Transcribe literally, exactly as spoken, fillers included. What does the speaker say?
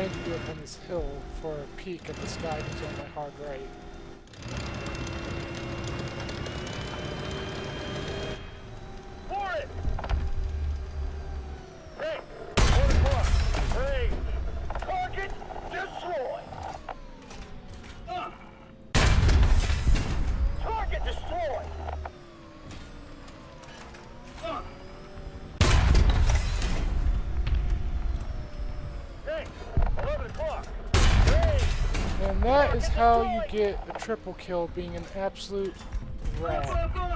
behind you up on this hill for a peek at the sky who's on my hard right. For it! Hey, one o'clock. Hey, target destroyed. Uh. Target destroyed. Uh. Hey, eleven o'clock. Hey. And that is how you get a triple kill, being an absolute rat.